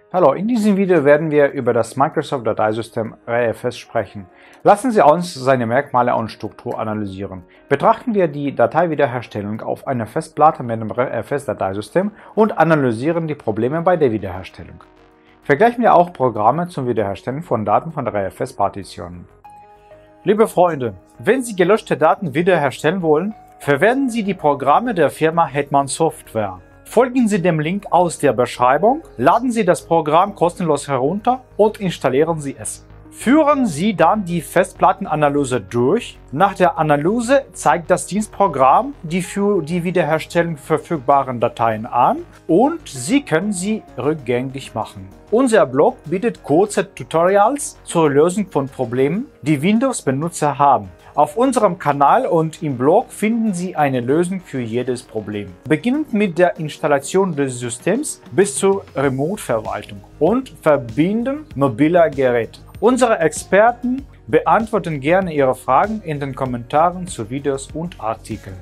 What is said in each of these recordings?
Hallo, in diesem Video werden wir über das Microsoft Dateisystem ReFS sprechen. Lassen Sie uns seine Merkmale und Struktur analysieren. Betrachten wir die Dateiwiederherstellung auf einer Festplatte mit dem ReFS-Dateisystem und analysieren die Probleme bei der Wiederherstellung. Vergleichen wir auch Programme zum Wiederherstellen von Daten von ReFS-Partitionen. Liebe Freunde, wenn Sie gelöschte Daten wiederherstellen wollen, verwenden Sie die Programme der Firma Hetman Software. Folgen Sie dem Link aus der Beschreibung, laden Sie das Programm kostenlos herunter und installieren Sie es. Führen Sie dann die Festplattenanalyse durch. Nach der Analyse zeigt das Dienstprogramm die für die Wiederherstellung verfügbaren Dateien an und Sie können sie rückgängig machen. Unser Blog bietet kurze Tutorials zur Lösung von Problemen, die Windows-Benutzer haben. Auf unserem Kanal und im Blog finden Sie eine Lösung für jedes Problem. Beginnend mit der Installation des Systems bis zur Remote-Verwaltung und Verbinden mobiler Geräte. Unsere Experten beantworten gerne Ihre Fragen in den Kommentaren zu Videos und Artikeln.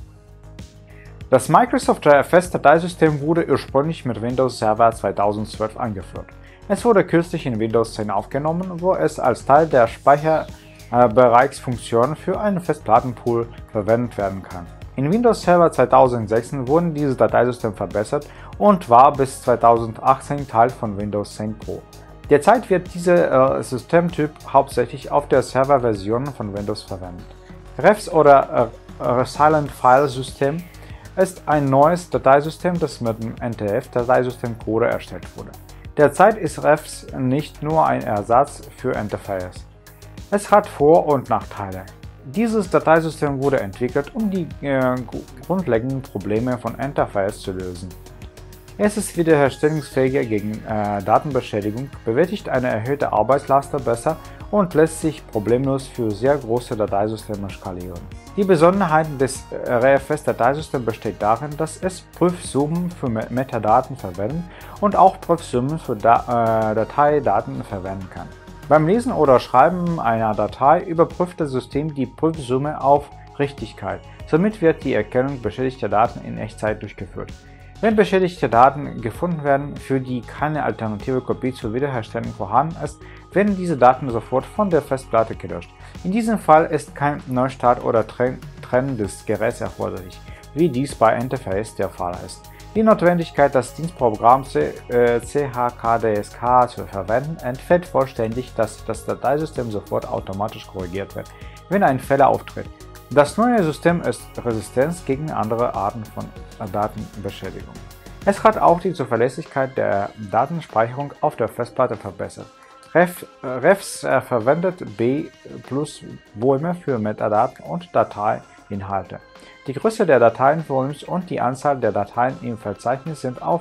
Das Microsoft ReFS-Dateisystem wurde ursprünglich mit Windows Server 2012 eingeführt. Es wurde kürzlich in Windows 10 aufgenommen, wo es als Teil der Speicherbereichsfunktion für einen Festplattenpool verwendet werden kann. In Windows Server 2006 wurde dieses Dateisystem verbessert und war bis 2018 Teil von Windows 10 Pro. Derzeit wird dieser Systemtyp hauptsächlich auf der Serverversion von Windows verwendet. REFS oder Resilient File System ist ein neues Dateisystem, das mit dem NTF-Dateisystem Core erstellt wurde. Derzeit ist REFS nicht nur ein Ersatz für NTFS. Es hat Vor- und Nachteile. Dieses Dateisystem wurde entwickelt, um die grundlegenden Probleme von NTFS zu lösen. Es ist wiederherstellungsfähiger gegen Datenbeschädigung, bewältigt eine erhöhte Arbeitslast besser und lässt sich problemlos für sehr große Dateisysteme skalieren. Die Besonderheit des ReFS-Dateisystems besteht darin, dass es Prüfsummen für Metadaten verwendet und auch Prüfsummen für Dateidaten verwenden kann. Beim Lesen oder Schreiben einer Datei überprüft das System die Prüfsumme auf Richtigkeit. Somit wird die Erkennung beschädigter Daten in Echtzeit durchgeführt. Wenn beschädigte Daten gefunden werden, für die keine alternative Kopie zur Wiederherstellung vorhanden ist, werden diese Daten sofort von der Festplatte gelöscht. In diesem Fall ist kein Neustart oder Trennen des Geräts erforderlich, wie dies bei NTFS der Fall ist. Die Notwendigkeit, das Dienstprogramm CHKDSK zu verwenden, entfällt vollständig, dass das Dateisystem sofort automatisch korrigiert wird, wenn ein Fehler auftritt. Das neue System ist resistent gegen andere Arten von Datenbeschädigung. Es hat auch die Zuverlässigkeit der Datenspeicherung auf der Festplatte verbessert. REFS verwendet B+-Bäume für Metadaten und Dateiinhalte. Die Größe der Dateienvolumen und die Anzahl der Dateien im Verzeichnis sind auf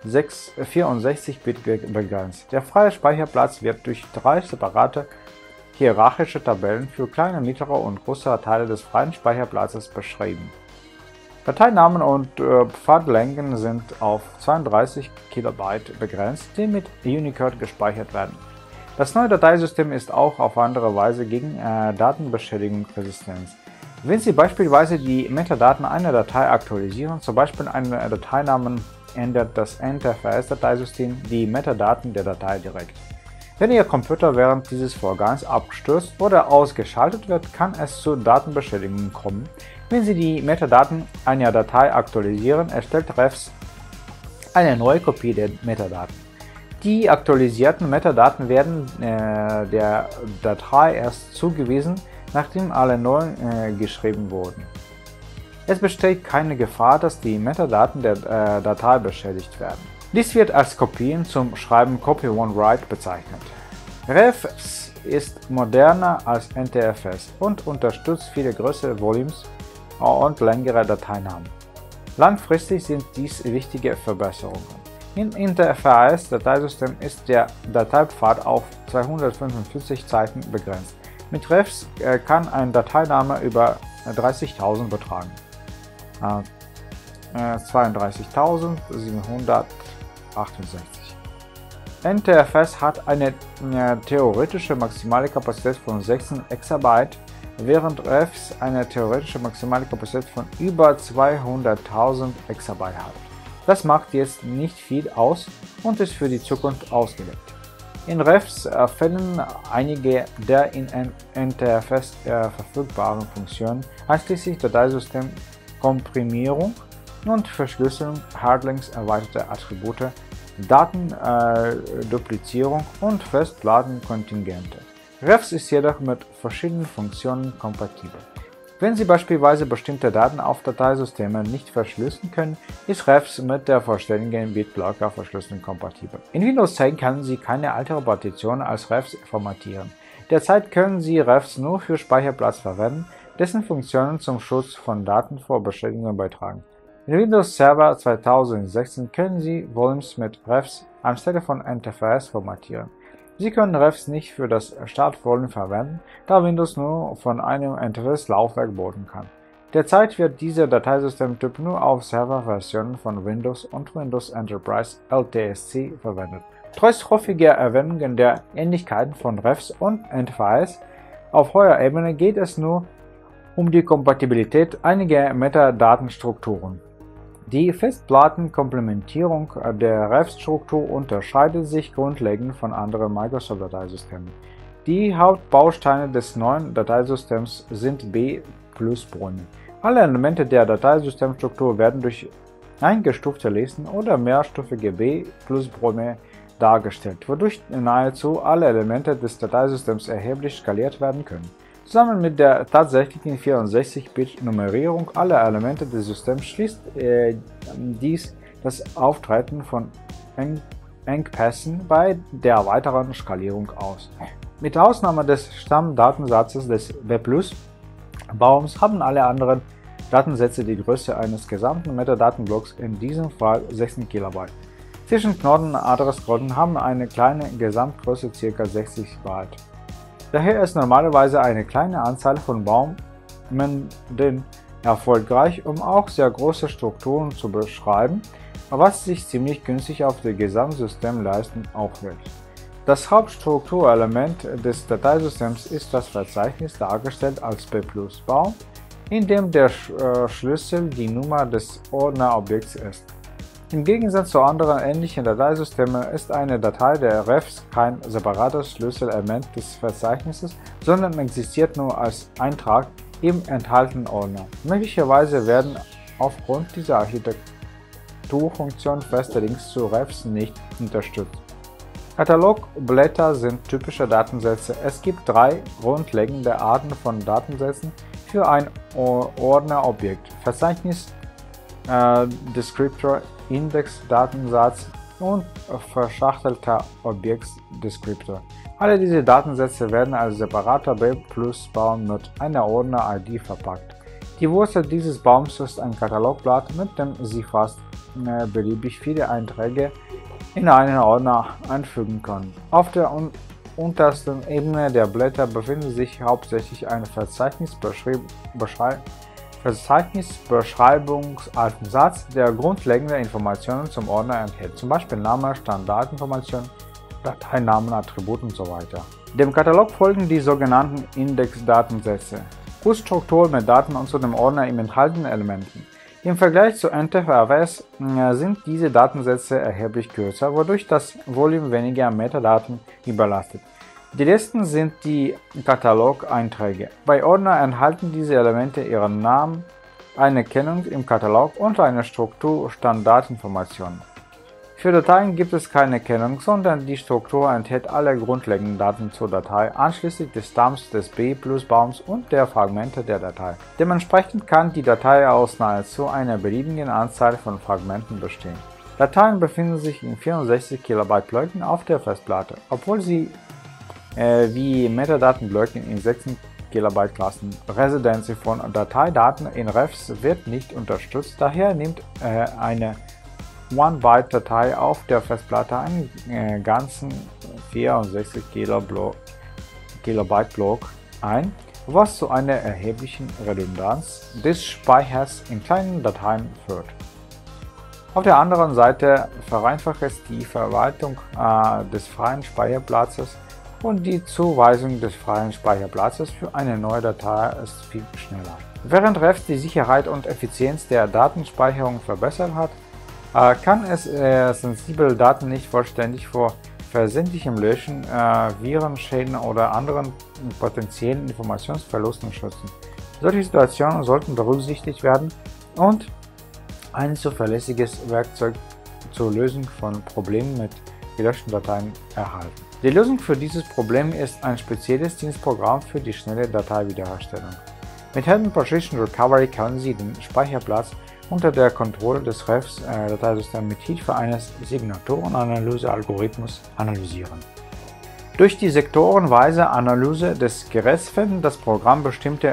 64-Bit begrenzt. Der freie Speicherplatz wird durch 3 separate hierarchische Tabellen für kleine, mittlere und größere Teile des freien Speicherplatzes beschrieben. Dateinamen und Pfadlängen sind auf 32 KB begrenzt, die mit Unicode gespeichert werden. Das neue Dateisystem ist auch auf andere Weise gegen Datenbeschädigung resistent. Wenn Sie beispielsweise die Metadaten einer Datei aktualisieren, zum Beispiel einen Dateinamen, ändert das NTFS-Dateisystem die Metadaten der Datei direkt. Wenn Ihr Computer während dieses Vorgangs abgestürzt oder ausgeschaltet wird, kann es zu Datenbeschädigungen kommen. Wenn Sie die Metadaten einer Datei aktualisieren, erstellt REFS eine neue Kopie der Metadaten. Die aktualisierten Metadaten werden der Datei erst zugewiesen, nachdem alle neu geschrieben wurden. Es besteht keine Gefahr, dass die Metadaten der Datei beschädigt werden. Dies wird als Kopien zum Schreiben Copy-on-Write bezeichnet. ReFS ist moderner als NTFS und unterstützt viele größere Volumes und längere Dateinamen. Langfristig sind dies wichtige Verbesserungen. Im NTFS-Dateisystem ist der Dateipfad auf 245 Zeichen begrenzt. Mit REFS kann ein Dateiname über 30.000 betragen. 32.768. NTFS hat eine theoretische maximale Kapazität von 16 Exabyte, während REFS eine theoretische maximale Kapazität von über 200.000 Exabyte hat. Das macht jetzt nicht viel aus und ist für die Zukunft ausgelegt. In REFs fällen einige der in NTFS verfügbaren Funktionen, einschließlich Dateisystemkomprimierung und Verschlüsselung, Hardlinks, erweiterte Attribute, Datenduplizierung und Festplattenkontingente. REFs ist jedoch mit verschiedenen Funktionen kompatibel. Wenn Sie beispielsweise bestimmte Daten auf Dateisystemen nicht verschlüsseln können, ist REFs mit der vollständigen BitBlocker-Verschlüsselung kompatibel. In Windows 10 können Sie keine ältere Partition als REFs formatieren. Derzeit können Sie REFs nur für Speicherplatz verwenden, dessen Funktionen zum Schutz von Daten vor Beschädigungen beitragen. In Windows Server 2016 können Sie Volumes mit REFs anstelle von NTFS formatieren. Sie können REFs nicht für das Startvolumen verwenden, da Windows nur von einem NTFS-Laufwerk booten kann. Derzeit wird dieser Dateisystemtyp nur auf Serverversionen von Windows und Windows Enterprise LTSC verwendet. Trotz häufiger Erwähnungen der Ähnlichkeiten von REFs und NTFS auf hoher Ebene geht es nur um die Kompatibilität einiger Metadatenstrukturen. Die Festplattenkomplementierung der REFs-Struktur unterscheidet sich grundlegend von anderen Microsoft-Dateisystemen. Die Hauptbausteine des neuen Dateisystems sind B+-Bäume. Alle Elemente der Dateisystemstruktur werden durch eingestufte Listen oder mehrstufige B+-Bäume dargestellt, wodurch nahezu alle Elemente des Dateisystems erheblich skaliert werden können. Zusammen mit der tatsächlichen 64-Bit-Nummerierung aller Elemente des Systems schließt dies das Auftreten von Engpässen bei der weiteren Skalierung aus. Mit Ausnahme des Stammdatensatzes des B+-Baums haben alle anderen Datensätze die Größe eines gesamten Metadatenblocks, in diesem Fall 16 KB. Zwischenknoten und Adressknoten haben eine kleine Gesamtgröße ca. 60 Byte. Daher ist normalerweise eine kleine Anzahl von Baumen erfolgreich, um auch sehr große Strukturen zu beschreiben, was sich ziemlich günstig auf dem Gesamtsystem leisten aufwirkt. Das Hauptstrukturelement des Dateisystems ist das Verzeichnis, dargestellt als B+-Baum, in dem der Schlüssel die Nummer des Ordnerobjekts ist. Im Gegensatz zu anderen ähnlichen Dateisystemen ist eine Datei der REFs kein separates Schlüsselelement des Verzeichnisses, sondern existiert nur als Eintrag im enthaltenen Ordner. Möglicherweise werden aufgrund dieser Architekturfunktion feste Links zu REFs nicht unterstützt. Katalogblätter sind typische Datensätze. Es gibt drei grundlegende Arten von Datensätzen für ein Ordnerobjekt: Verzeichnis, Descriptor, Index-Datensatz und verschachtelter Objekt-Descriptor. Alle diese Datensätze werden als separater B+-Baum mit einer Ordner-ID verpackt. Die Wurzel dieses Baums ist ein Katalogblatt, mit dem Sie fast beliebig viele Einträge in einen Ordner einfügen können. Auf der untersten Ebene der Blätter befindet sich hauptsächlich ein Verzeichnisbeschreibungsaltensatz, der grundlegende Informationen zum Ordner enthält, zum Beispiel Name, Standardinformationen, Dateinamen, Attribute usw. Dem Katalog folgen die sogenannten Index-Datensätze, Kurzstruktur mit Daten und zu dem Ordner im enthaltenen Elementen. Im Vergleich zu NTFS sind diese Datensätze erheblich kürzer, wodurch das Volumen weniger Metadaten überlastet. Die letzten sind die Katalogeinträge. Bei Ordner enthalten diese Elemente ihren Namen, eine Kennung im Katalog und eine Struktur Standardinformationen. Für Dateien gibt es keine Kennung, sondern die Struktur enthält alle grundlegenden Daten zur Datei, einschließlich des Stamms, des B+-Baums und der Fragmente der Datei. Dementsprechend kann die Datei aus nahezu einer beliebigen Anzahl von Fragmenten bestehen. Dateien befinden sich in 64 KB Blöcken auf der Festplatte, obwohl sie wie Metadatenblöcke in 16 KB Klassen. Residency von Dateidaten in REFs wird nicht unterstützt, daher nimmt eine 1-Byte-Datei auf der Festplatte einen ganzen 64 KB Block ein, was zu einer erheblichen Redundanz des Speichers in kleinen Dateien führt. Auf der anderen Seite vereinfacht es die Verwaltung des freien Speicherplatzes und die Zuweisung des freien Speicherplatzes für eine neue Datei ist viel schneller. Während REFs die Sicherheit und Effizienz der Datenspeicherung verbessert hat, kann es sensible Daten nicht vollständig vor versehentlichem Löschen, Virenschäden oder anderen potenziellen Informationsverlusten schützen. Solche Situationen sollten berücksichtigt werden und ein zuverlässiges Werkzeug zur Lösung von Problemen mit gelöschten Dateien erhalten. Die Lösung für dieses Problem ist ein spezielles Dienstprogramm für die schnelle Dateiwiederherstellung. Mit Hidden Partition Recovery können Sie den Speicherplatz unter der Kontrolle des REFS-Dateisystems mit Hilfe eines Signaturenanalyse-Algorithmus analysieren. Durch die sektorenweise Analyse des Geräts findet das Programm bestimmte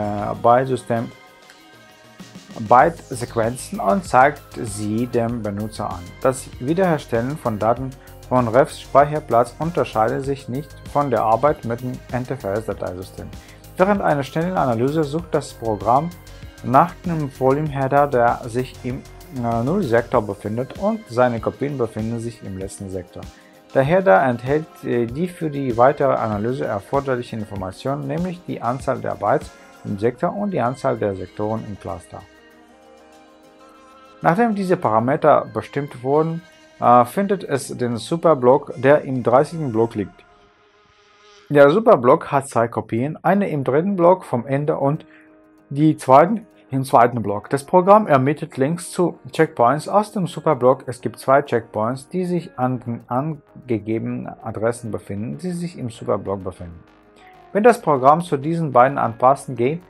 Byte-Sequenzen und zeigt sie dem Benutzer an. Das Wiederherstellen von Daten von REFS-Speicherplatz unterscheidet sich nicht von der Arbeit mit dem NTFS-Dateisystem. Während einer schnellen Analyse sucht das Programm nach dem Volume-Header, der sich im Null-Sektor befindet, und seine Kopien befinden sich im letzten Sektor. Der Header enthält die für die weitere Analyse erforderlichen Informationen, nämlich die Anzahl der Bytes im Sektor und die Anzahl der Sektoren im Cluster. Nachdem diese Parameter bestimmt wurden, findet es den Superblock, der im 30. Block liegt. Der Superblock hat zwei Kopien, eine im dritten Block vom Ende und die zweite im zweiten Block. Das Programm ermittelt Links zu Checkpoints aus dem Superblock. Es gibt zwei Checkpoints, die sich an den angegebenen Adressen befinden, die sich im Superblock befinden. Wenn das Programm zu diesen beiden Adressen geht,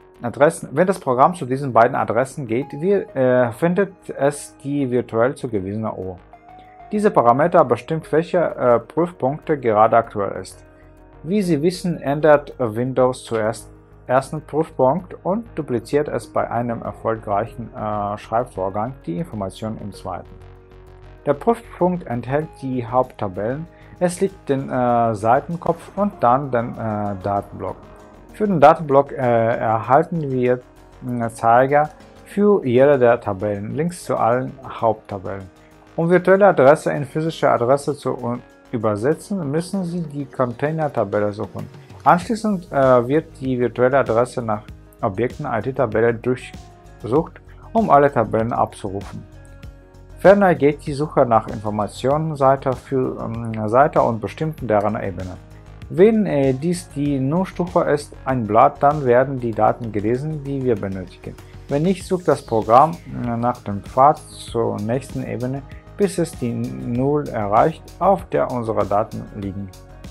findet es die virtuell zugewiesene Uhr. Diese Parameter bestimmt, welche Prüfpunkte gerade aktuell ist. Wie Sie wissen, ändert Windows zuerst ersten Prüfpunkt und dupliziert es bei einem erfolgreichen Schreibvorgang die Information im zweiten. Der Prüfpunkt enthält die Haupttabellen, es liegt den Seitenkopf und dann den Datenblock. Für den Datenblock erhalten wir Zeiger für jede der Tabellen, Links zu allen Haupttabellen. Um virtuelle Adresse in physische Adresse zu übersetzen, müssen Sie die Container-Tabelle suchen. Anschließend wird die virtuelle Adresse nach Objekten IT-Tabelle durchsucht, um alle Tabellen abzurufen. Ferner geht die Suche nach Informationen Seite für Seite und bestimmt deren Ebene. Wenn dies die Nullstufe ist, ein Blatt, dann werden die Daten gelesen, die wir benötigen. Wenn nicht, sucht das Programm nach dem Pfad zur nächsten Ebene, bis es die Null erreicht, auf der unsere Daten liegen.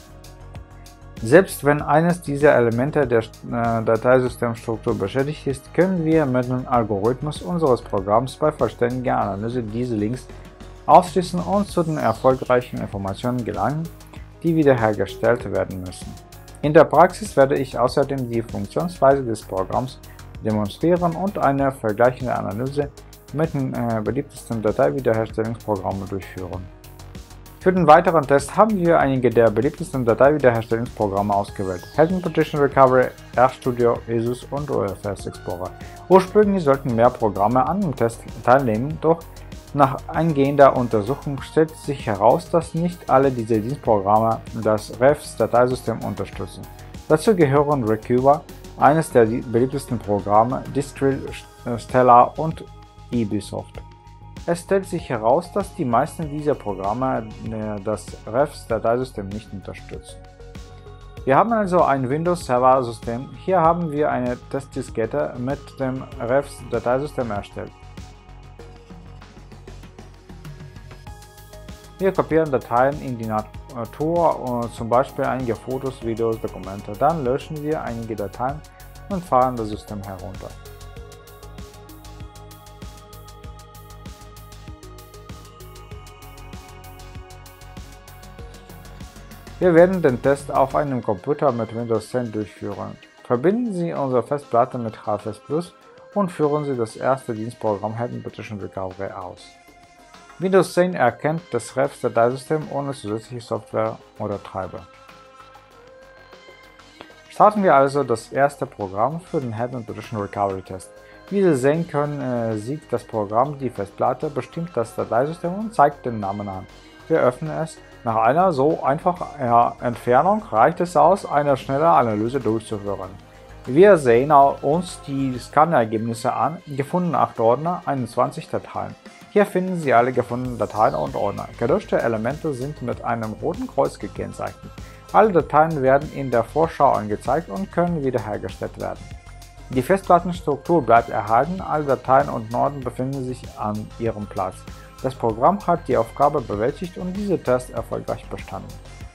Selbst wenn eines dieser Elemente der Dateisystemstruktur beschädigt ist, können wir mit dem Algorithmus unseres Programms bei vollständiger Analyse diese Links ausschließen und zu den erfolgreichen Informationen gelangen, die wiederhergestellt werden müssen. In der Praxis werde ich außerdem die Funktionsweise des Programms demonstrieren und eine vergleichende Analyse mit den beliebtesten Dateiwiederherstellungsprogrammen durchführen. Für den weiteren Test haben wir einige der beliebtesten Dateiwiederherstellungsprogramme ausgewählt: Hidden Partition Recovery, RStudio, ESUS und UFS Explorer. Ursprünglich sollten mehr Programme an dem Test teilnehmen, doch nach eingehender Untersuchung stellt sich heraus, dass nicht alle diese Dienstprogramme das REFS-Dateisystem unterstützen. Dazu gehören Recuva, eines der beliebtesten Programme, Distrill, Stellar und Ubisoft. Es stellt sich heraus, dass die meisten dieser Programme das REFS-Dateisystem nicht unterstützen. Wir haben also ein Windows-Server-System. Hier haben wir eine Testdiskette mit dem REFS-Dateisystem erstellt. Wir kopieren Dateien in die Natur, zum Beispiel einige Fotos, Videos, Dokumente. Dann löschen wir einige Dateien und fahren das System herunter. Wir werden den Test auf einem Computer mit Windows 10 durchführen. Verbinden Sie unsere Festplatte mit HFS Plus und führen Sie das erste Dienstprogramm Hidden Partition Recovery aus. Windows 10 erkennt das REFS-Dateisystem ohne zusätzliche Software oder Treiber. Starten wir also das erste Programm für den Hidden Partition Recovery Test. Wie Sie sehen können, sieht das Programm die Festplatte, bestimmt das Dateisystem und zeigt den Namen an. Wir öffnen es. Nach einer so einfachen Entfernung reicht es aus, eine schnelle Analyse durchzuführen. Wir sehen uns die Scannergebnisse an, gefunden 8 Ordner, 21 Dateien. Hier finden Sie alle gefundenen Dateien und Ordner. Gelöschte Elemente sind mit einem roten Kreuz gekennzeichnet. Alle Dateien werden in der Vorschau angezeigt und können wiederhergestellt werden. Die Festplattenstruktur bleibt erhalten, alle Dateien und Norden befinden sich an ihrem Platz. Das Programm hat die Aufgabe bewältigt und diese Test erfolgreich bestanden.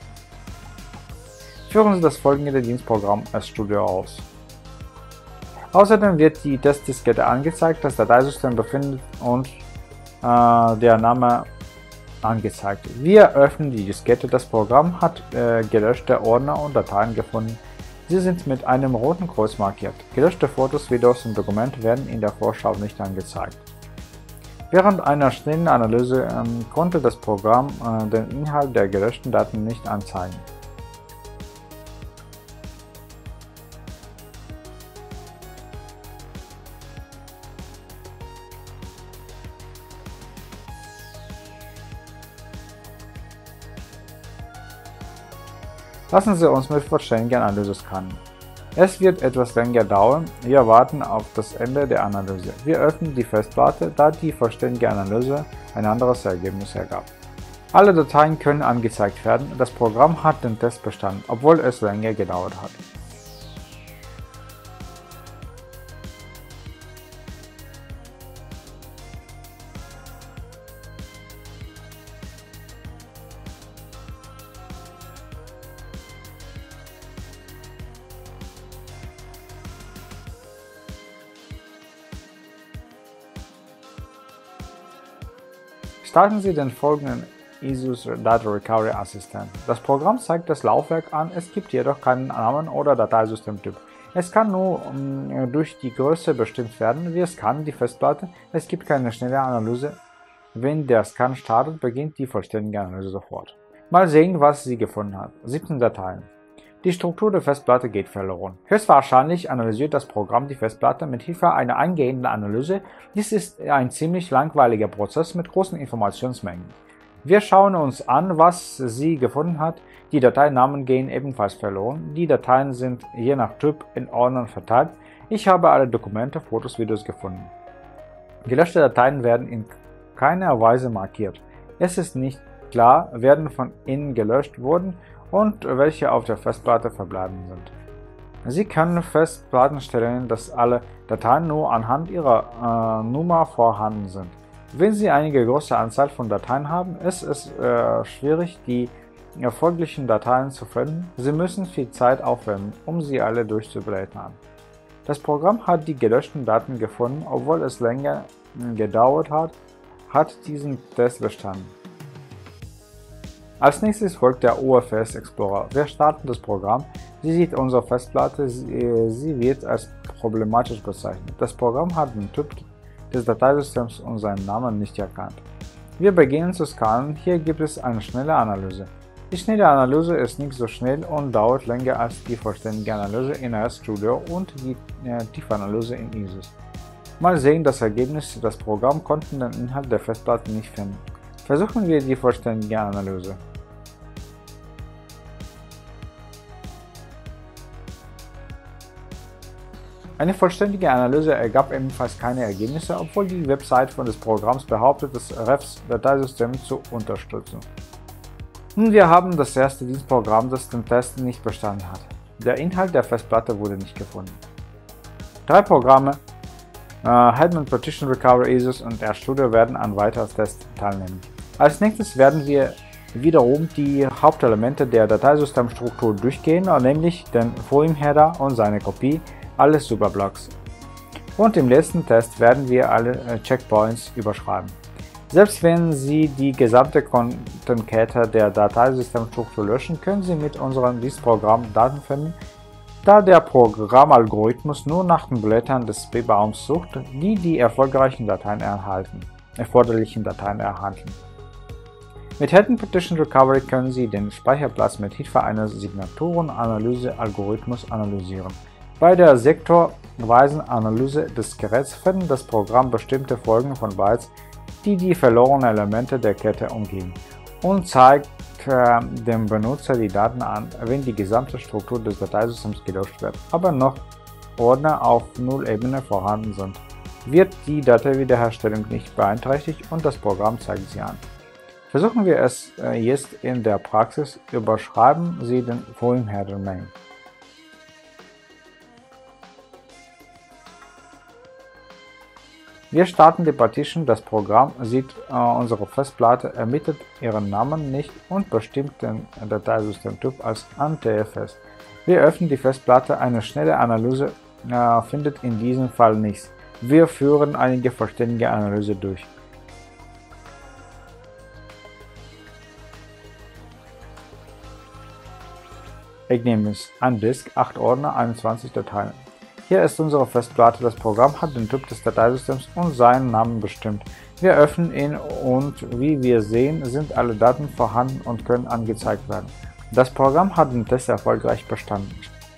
Führen Sie das folgende Dienstprogramm RStudio aus. Außerdem wird die Testdiskette angezeigt, das Dateisystem befindet und der Name angezeigt. Wir öffnen die Diskette. Das Programm hat gelöschte Ordner und Dateien gefunden. Sie sind mit einem roten Kreuz markiert. Gelöschte Fotos, Videos und Dokumente werden in der Vorschau nicht angezeigt. Während einer schnellen Analyse konnte das Programm den Inhalt der gelöschten Daten nicht anzeigen. Lassen Sie uns mit vollständiger Analyse scannen. Es wird etwas länger dauern, wir warten auf das Ende der Analyse. Wir öffnen die Festplatte, da die vollständige Analyse ein anderes Ergebnis ergab. Alle Dateien können angezeigt werden, das Programm hat den Test bestanden, obwohl es länger gedauert hat. Starten Sie den folgenden ISUS Data Recovery Assistant. Das Programm zeigt das Laufwerk an, es gibt jedoch keinen Namen oder Dateisystemtyp. Es kann nur durch die Größe bestimmt werden. Wir scannen die Festplatte, es gibt keine schnelle Analyse. Wenn der Scan startet, beginnt die vollständige Analyse sofort. Mal sehen, was sie gefunden hat. 17 Dateien. Die Struktur der Festplatte geht verloren. Höchstwahrscheinlich analysiert das Programm die Festplatte mit Hilfe einer eingehenden Analyse. Dies ist ein ziemlich langweiliger Prozess mit großen Informationsmengen. Wir schauen uns an, was sie gefunden hat. Die Dateinamen gehen ebenfalls verloren. Die Dateien sind je nach Typ in Ordnern verteilt. Ich habe alle Dokumente, Fotos, Videos gefunden. Gelöschte Dateien werden in keiner Weise markiert. Es ist nicht klar, werden von ihnen gelöscht wurden und welche auf der Festplatte verbleiben sind. Sie können Festplatten dass alle Dateien nur anhand ihrer Nummer vorhanden sind. Wenn Sie eine große Anzahl von Dateien haben, ist es schwierig, die erforderlichen Dateien zu finden. Sie müssen viel Zeit aufwenden, um sie alle durchzublättern. Das Programm hat die gelöschten Daten gefunden, obwohl es länger gedauert hat diesen Test bestanden. Als nächstes folgt der UFS Explorer. Wir starten das Programm. Sie sieht unsere Festplatte, sie wird als problematisch bezeichnet. Das Programm hat den Typ des Dateisystems und seinen Namen nicht erkannt. Wir beginnen zu scannen. Hier gibt es eine schnelle Analyse. Die schnelle Analyse ist nicht so schnell und dauert länger als die vollständige Analyse in RStudio und die Tiefanalyse in ISUS. Mal sehen das Ergebnis. Das Programm konnte den Inhalt der Festplatte nicht finden. Versuchen wir die vollständige Analyse. Eine vollständige Analyse ergab ebenfalls keine Ergebnisse, obwohl die Website des Programms behauptet, das REFS-Dateisystem zu unterstützen. Nun, wir haben das erste Dienstprogramm, das den Test nicht bestanden hat. Der Inhalt der Festplatte wurde nicht gefunden. 3 Programme, Hetman Partition Recovery ISUS und RStudio werden an weiteren Tests teilnehmen. Als nächstes werden wir wiederum die Hauptelemente der Dateisystemstruktur durchgehen, nämlich den Volume-Header und seine Kopie, alle Superblocks. Und im letzten Test werden wir alle Checkpoints überschreiben. Selbst wenn Sie die gesamte Content-Kette der Dateisystemstruktur löschen, können Sie mit unserem Dienstprogramm Daten finden, da der Programmalgorithmus nur nach den Blättern des B-Baums sucht, die die erforderlichen Dateien erhalten. Mit Hetman Partition Recovery können Sie den Speicherplatz mit Hilfe eines Signaturenanalyse-Algorithmus analysieren. Bei der sektorweisen Analyse des Geräts findet das Programm bestimmte Folgen von Bytes, die die verlorenen Elemente der Kette umgehen, und zeigt dem Benutzer die Daten an, wenn die gesamte Struktur des Dateisystems gelöscht wird, aber noch Ordner auf Null-Ebene vorhanden sind. wird die Dateiwiederherstellung nicht beeinträchtigt und das Programm zeigt sie an. Versuchen wir es jetzt in der Praxis. Überschreiben Sie den Volume-Header-Name. Wir starten die Partition, das Programm sieht unsere Festplatte, ermittelt ihren Namen nicht und bestimmt den Dateisystemtyp als NTFS. Wir öffnen die Festplatte, eine schnelle Analyse findet in diesem Fall nichts. Wir führen einige vollständige Analyse durch. Ergebnis: ein Disk, 8 Ordner, 21 Dateien. Hier ist unsere Festplatte. Das Programm hat den Typ des Dateisystems und seinen Namen bestimmt. Wir öffnen ihn und wie wir sehen, sind alle Daten vorhanden und können angezeigt werden. Das Programm hat den Test erfolgreich bestanden.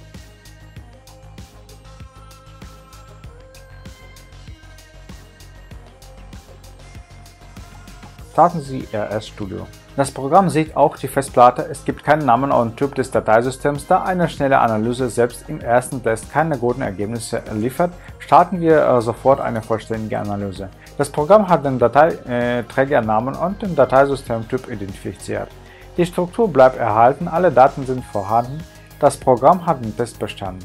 Starten Sie RS-Studio. Das Programm sieht auch die Festplatte, es gibt keinen Namen und Typ des Dateisystems, da eine schnelle Analyse selbst im ersten Test keine guten Ergebnisse liefert, starten wir sofort eine vollständige Analyse. Das Programm hat den Dateiträgernamen und den Dateisystemtyp identifiziert. Die Struktur bleibt erhalten, alle Daten sind vorhanden, das Programm hat den Test bestanden.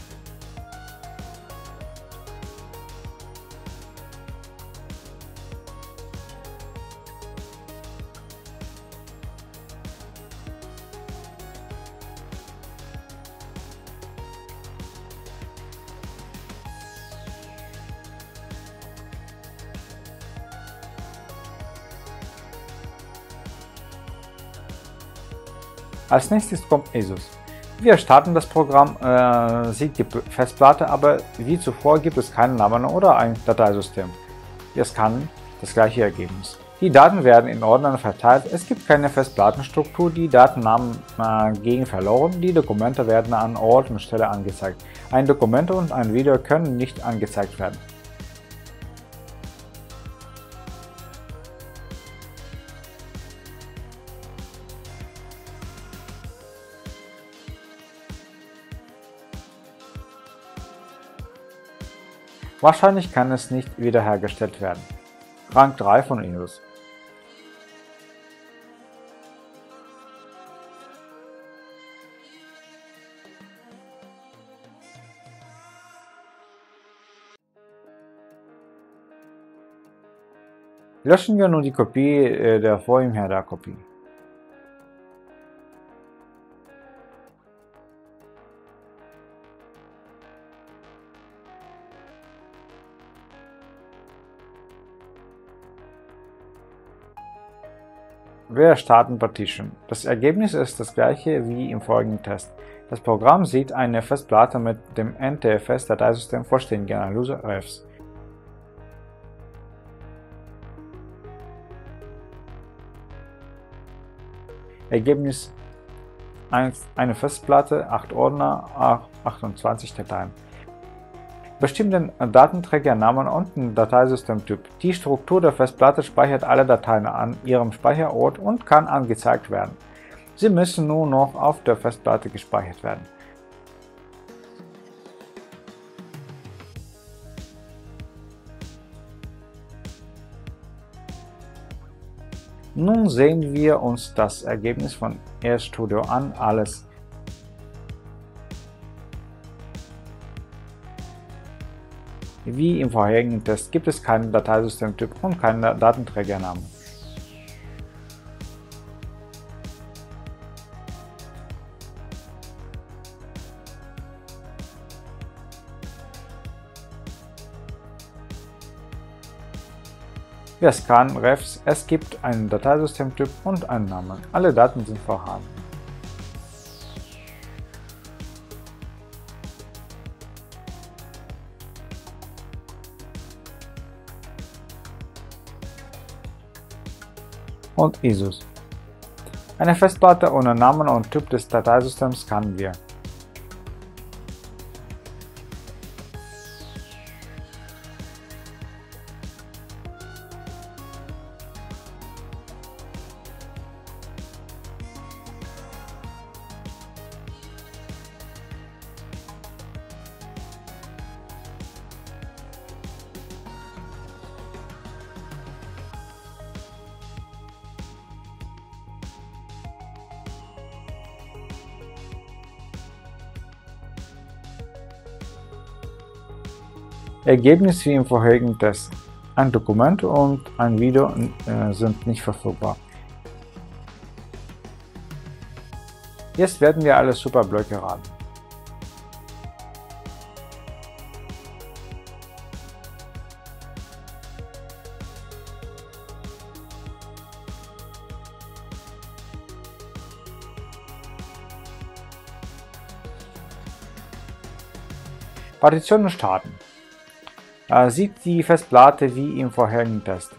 Als nächstes kommt ESUS. Wir starten das Programm, sieht die Festplatte, aber wie zuvor gibt es keinen Namen oder ein Dateisystem. Es kann das gleiche Ergebnis. Die Daten werden in Ordnern verteilt, es gibt keine Festplattenstruktur, die Datennamen gehen verloren, die Dokumente werden an Ort und Stelle angezeigt. Ein Dokument und ein Video können nicht angezeigt werden. Wahrscheinlich kann es nicht wiederhergestellt werden. Rang 3 von ESUS. Löschen wir nun die Kopie der Volume-Header-Kopie. Wir starten Partition. Das Ergebnis ist das gleiche wie im folgenden Test. Das Programm sieht eine Festplatte mit dem NTFS-Dateisystem vollständige Analyse refs. Ergebnis: eine Festplatte, 8 Ordner, 28 Dateien. Bestimmt den Datenträgernamen und den Dateisystemtyp. Die Struktur der Festplatte speichert alle Dateien an ihrem Speicherort und kann angezeigt werden. Sie müssen nur noch auf der Festplatte gespeichert werden. Nun sehen wir uns das Ergebnis von RStudio an. Alles wie im vorherigen Test gibt es keinen Dateisystemtyp und keinen Datenträgernamen. Wir scannen refs, es gibt einen Dateisystemtyp und einen Namen. Alle Daten sind vorhanden. Und ESUS. Eine Festplatte ohne Namen und Typ des Dateisystems scannen wir. Ergebnis wie im vorherigen Test. Ein Dokument und ein Video sind nicht verfügbar. Jetzt werden wir alle Superblöcke raten. Partitionen starten. Sieht die Festplatte wie im vorherigen Test.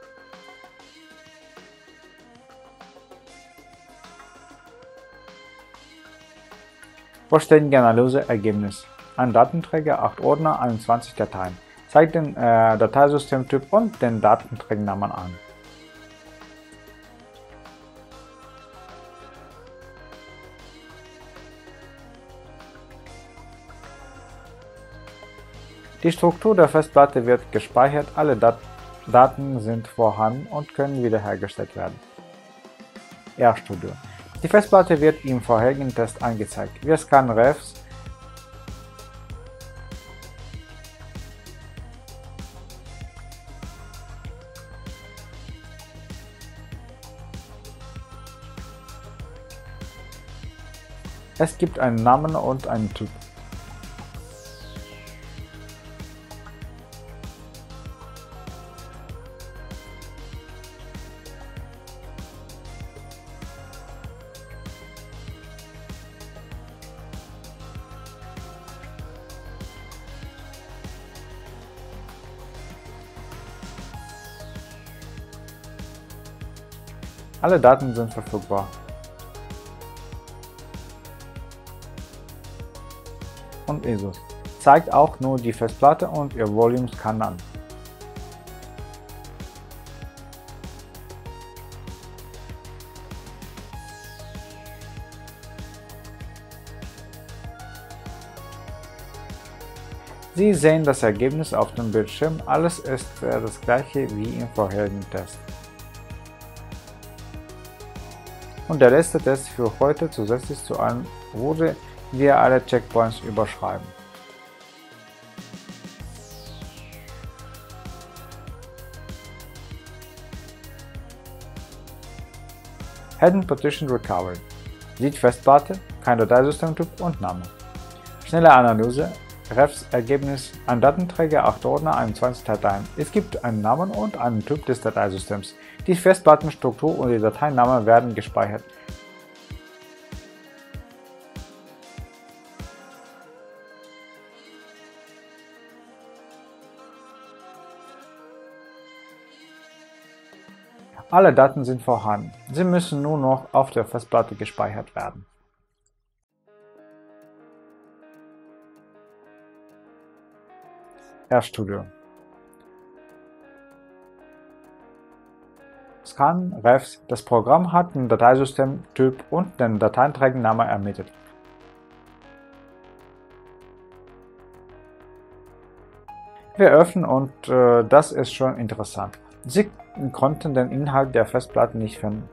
Vollständige Analyse Ergebnis. Ein Datenträger, 8 Ordner, 21 Dateien. Zeigt den Dateisystemtyp und den Datenträgernamen an. Die Struktur der Festplatte wird gespeichert, alle Daten sind vorhanden und können wiederhergestellt werden. RStudio. Die Festplatte wird im vorherigen Test angezeigt. Wir scannen Refs Es gibt einen Namen und einen Typ. Alle Daten sind verfügbar. Und ISOs. Zeigt auch nur die Festplatte und ihr Volume Scan an. Sie sehen das Ergebnis auf dem Bildschirm. Alles ist das gleiche wie im vorherigen Test. Und der letzte Test für heute zusätzlich zu allen wurde wir alle Checkpoints überschreiben. Hidden Partition Recovery. Sieht Festplatte, kein Dateisystemtyp und Name. Schnelle Analyse. Refs Ergebnis, ein Datenträger, 8 Ordner, 21 Dateien. Es gibt einen Namen und einen Typ des Dateisystems. Die Festplattenstruktur und die Dateinamen werden gespeichert. Alle Daten sind vorhanden. Sie müssen nur noch auf der Festplatte gespeichert werden. RStudio. Scan Refs. Das Programm hat den Dateisystemtyp und den Datenträgernamen ermittelt. Wir öffnen und das ist schon interessant. Sie konnten den Inhalt der Festplatte nicht finden.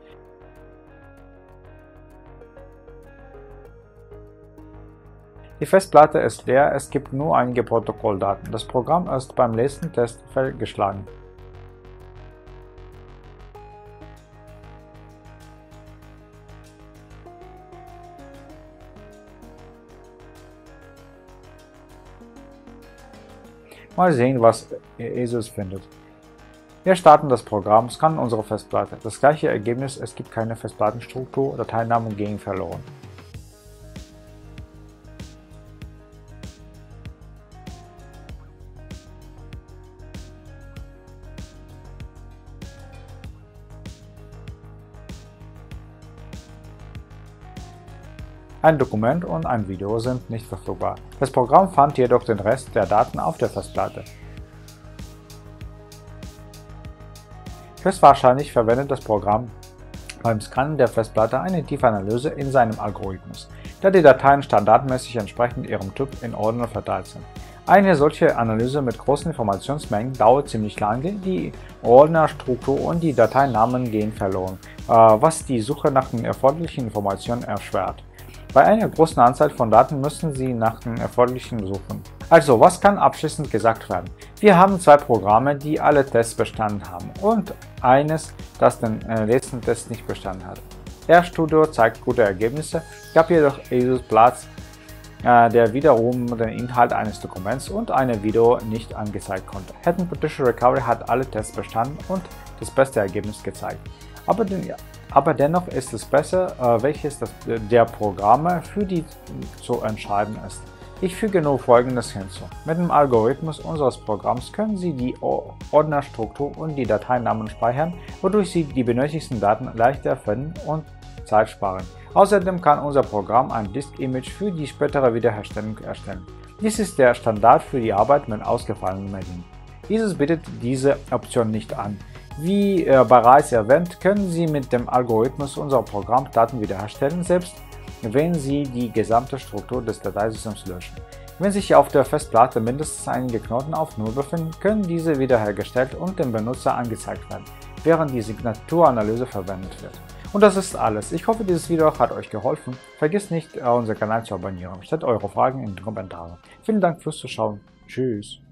Die Festplatte ist leer, es gibt nur einige Protokolldaten. Das Programm ist beim letzten Test fehlgeschlagen. Mal sehen, was ESUS findet. Wir starten das Programm, scannen unsere Festplatte. Das gleiche Ergebnis, es gibt keine Festplattenstruktur, Dateinamen gehen verloren. Ein Dokument und ein Video sind nicht verfügbar. Das Programm fand jedoch den Rest der Daten auf der Festplatte. Höchstwahrscheinlich verwendet das Programm beim Scannen der Festplatte eine tiefe Analyse in seinem Algorithmus, da die Dateien standardmäßig entsprechend ihrem Typ in Ordner verteilt sind. Eine solche Analyse mit großen Informationsmengen dauert ziemlich lange, die Ordnerstruktur und die Dateinamen gehen verloren, was die Suche nach den erforderlichen Informationen erschwert. Bei einer großen Anzahl von Daten müssen Sie nach den erforderlichen suchen. Also, was kann abschließend gesagt werden? Wir haben zwei Programme, die alle Tests bestanden haben und eines, das den letzten Test nicht bestanden hat. RStudio zeigt gute Ergebnisse, gab jedoch ESUS Platz, der wiederum den Inhalt eines Dokuments und ein Video nicht angezeigt konnte. Hatten Potential Recovery hat alle Tests bestanden und das beste Ergebnis gezeigt. Aber dennoch ist es besser, welches der Programme für die zu entscheiden ist. Ich füge nur Folgendes hinzu. Mit dem Algorithmus unseres Programms können Sie die Ordnerstruktur und die Dateinamen speichern, wodurch Sie die benötigten Daten leichter finden und Zeit sparen. Außerdem kann unser Programm ein Disk-Image für die spätere Wiederherstellung erstellen. Dies ist der Standard für die Arbeit mit ausgefallenen Medien. ESUS bietet diese Option nicht an. Wie bereits erwähnt, können Sie mit dem Algorithmus unser Programm Daten wiederherstellen, selbst wenn Sie die gesamte Struktur des Dateisystems löschen. Wenn sich auf der Festplatte mindestens einige Knoten auf Null befinden, können diese wiederhergestellt und dem Benutzer angezeigt werden, während die Signaturanalyse verwendet wird. Und das ist alles. Ich hoffe, dieses Video hat euch geholfen. Vergesst nicht, unseren Kanal zu abonnieren. Stellt eure Fragen in die Kommentare. Vielen Dank fürs Zuschauen. Tschüss.